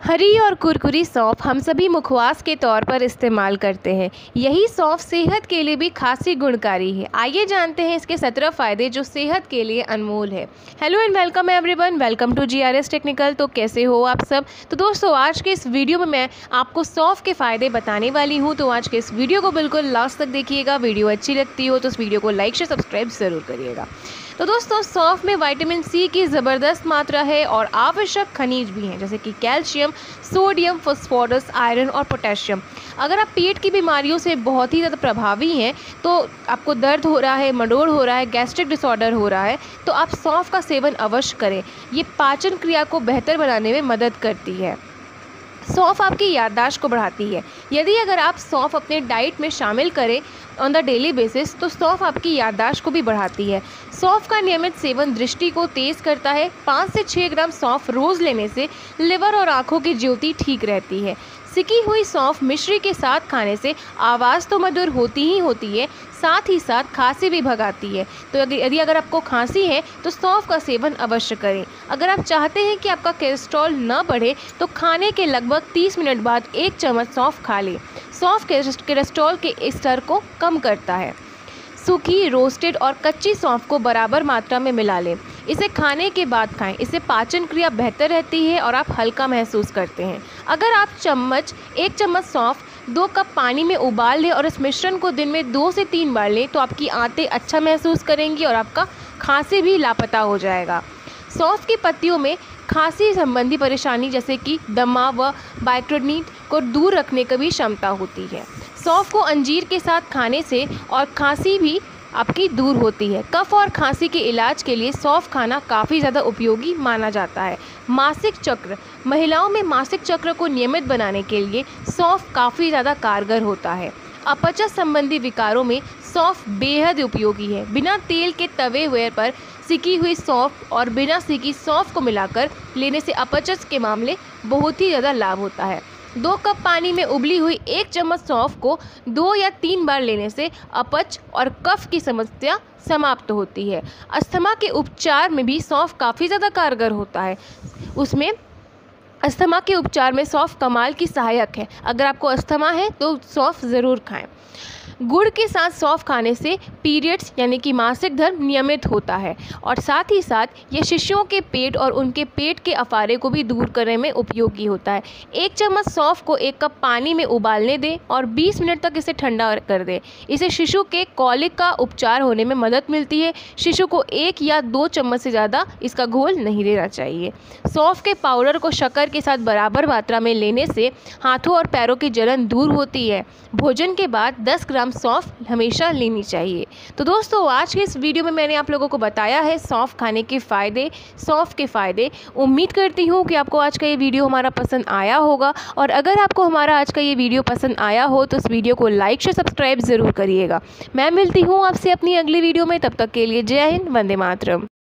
हरी और कुरकुरी सौंफ हम सभी मुखवास के तौर पर इस्तेमाल करते हैं। यही सौंफ सेहत के लिए भी खासी गुणकारी है। आइए जानते हैं इसके 17 फ़ायदे जो सेहत के लिए अनमोल है। Hello and welcome everyone, welcome to GRS technical. तो कैसे हो आप सब। तो दोस्तों, आज के इस वीडियो में मैं आपको सौंफ के फ़ायदे बताने वाली हूँ। तो आज के इस वीडियो को बिल्कुल लास्ट तक देखिएगा। वीडियो अच्छी लगती हो तो इस वीडियो को लाइक शेयर सब्सक्राइब ज़रूर करिएगा। तो दोस्तों, सौंफ में विटामिन सी की ज़बरदस्त मात्रा है और आवश्यक खनिज भी हैं, जैसे कि कैल्शियम, सोडियम, फास्फोरस, आयरन और पोटेशियम। अगर आप पेट की बीमारियों से बहुत ही ज़्यादा प्रभावी हैं, तो आपको दर्द हो रहा है, मडोड़ हो रहा है, गैस्ट्रिक डिसऑर्डर हो रहा है, तो आप सौंफ का सेवन अवश्य करें। ये पाचन क्रिया को बेहतर बनाने में मदद करती है। सौंफ आपकी याददाश्त को बढ़ाती है। यदि अगर आप सौंफ अपने डाइट में शामिल करें ऑन द डेली बेसिस, तो सौंफ आपकी याददाश्त को भी बढ़ाती है। सौंफ का नियमित सेवन दृष्टि को तेज़ करता है। 5 से 6 ग्राम सौंफ रोज़ लेने से लिवर और आँखों की ज्योति ठीक रहती है। सिकी हुई सौंफ मिश्री के साथ खाने से आवाज़ तो मधुर होती ही होती है, साथ ही साथ खांसी भी भगाती है। तो यदि अगर आपको खांसी है तो सौंफ का सेवन अवश्य करें। अगर आप चाहते हैं कि आपका कोलेस्ट्रॉल न बढ़े, तो खाने के लगभग 30 मिनट बाद 1 चम्मच सौंफ खा लें। सौंफ कोलेस्ट्रॉल के स्तर को कम करता है। सूखी, रोस्टेड और कच्ची सौंफ को बराबर मात्रा में मिला लें। इसे खाने के बाद खाएं। इससे पाचन क्रिया बेहतर रहती है और आप हल्का महसूस करते हैं। अगर आप 1 चम्मच सौंफ 2 कप पानी में उबाल लें और इस मिश्रण को दिन में 2 से 3 बार लें, तो आपकी आंतें अच्छा महसूस करेंगी और आपका खांसी भी लापता हो जाएगा। सौंफ की पत्तियों में खांसी संबंधी परेशानी जैसे कि दमा व बाइक्रोनीट को दूर रखने की भी क्षमता होती है। सौंफ को अंजीर के साथ खाने से और खांसी भी आपकी दूर होती है। कफ और खांसी के इलाज के लिए सौंफ खाना काफ़ी ज़्यादा उपयोगी माना जाता है। मासिक चक्र, महिलाओं में मासिक चक्र को नियमित बनाने के लिए सौंफ काफ़ी ज़्यादा कारगर होता है। अपच संबंधी विकारों में सौंफ बेहद उपयोगी है। बिना तेल के तवे हुए पर सिकी हुई सौंफ और बिना सिकी सौंफ को मिलाकर लेने से अपच के मामले बहुत ही ज़्यादा लाभ होता है। 2 कप पानी में उबली हुई 1 चम्मच सौंफ को 2 या 3 बार लेने से अपच और कफ की समस्या समाप्त होती है। अस्थमा के उपचार में भी सौंफ काफ़ी ज़्यादा कारगर होता है। उसमें अस्थमा के उपचार में सौंफ कमाल की सहायक है। अगर आपको अस्थमा है तो सौंफ ज़रूर खाएं। गुड़ के साथ सौंफ खाने से पीरियड्स यानी कि मासिक धर्म नियमित होता है और साथ ही साथ ये शिशुओं के पेट और उनके पेट के अफारे को भी दूर करने में उपयोगी होता है। 1 चम्मच सौंफ को 1 कप पानी में उबालने दें और 20 मिनट तक इसे ठंडा कर दें। इसे शिशु के कॉलिक का उपचार होने में मदद मिलती है। शिशु को 1 या 2 चम्मच से ज़्यादा इसका घोल नहीं देना चाहिए। सौंफ के पाउडर को शक्कर के साथ बराबर मात्रा में लेने से हाथों और पैरों की जलन दूर होती है। भोजन के बाद 10 ग्राम सौंफ हमेशा लेनी चाहिए। तो दोस्तों, आज के इस वीडियो में मैंने आप लोगों को बताया है सौंफ खाने के फ़ायदे, सौंफ के फ़ायदे। उम्मीद करती हूँ कि आपको आज का ये वीडियो हमारा पसंद आया होगा और अगर आपको हमारा आज का ये वीडियो पसंद आया हो तो इस वीडियो को लाइक शेयर सब्सक्राइब ज़रूर करिएगा। मैं मिलती हूँ आपसे अपनी अगली वीडियो में। तब तक के लिए जय हिंद, वंदे मातरम।